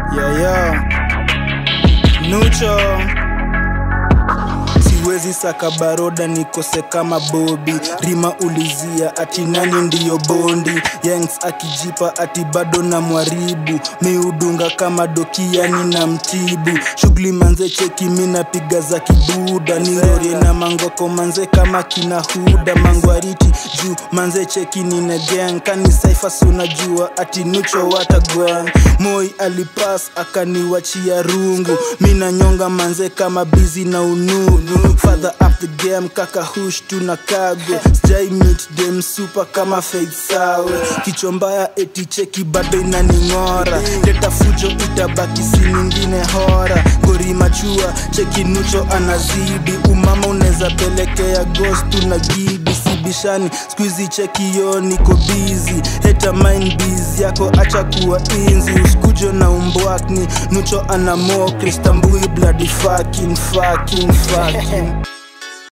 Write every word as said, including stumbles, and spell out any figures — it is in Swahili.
Yo yo Manucho, siwezi saka baroda nikose kama Bobby. Rima ulizia ati nani ndiyo bondi. Yanks akijipa ati bado na mwaribu. Mi udunga kama dokiani na mtibu. Shughuli manze cheki mina piga za kibuda. Ningorie na mangoko manze kama kina huda. Mangwariti juu manze cheki nina gang. Kani Cypher unajua ati Nucho watagwang. Moi alipas akaniwachia rungu. Mina nyonga manze kama busy na ununu. Father up the game kaka hush tunakagwe. Sijai meet them super kama Faith Sawe. Kichwa mbaya eti cheki bado inaningora. Leta fujo itabaki si nyingine hora. Gori machua cheki Nucho anazidi. Umama uneza pelekea ghost tunagidi. Sibishani squeezy cheki yo niko busy. Heta mind busy yako acha kuwa inzi. Uskujo na umbwakni Nucho anamo Kristambui bloody fucking fucking fucking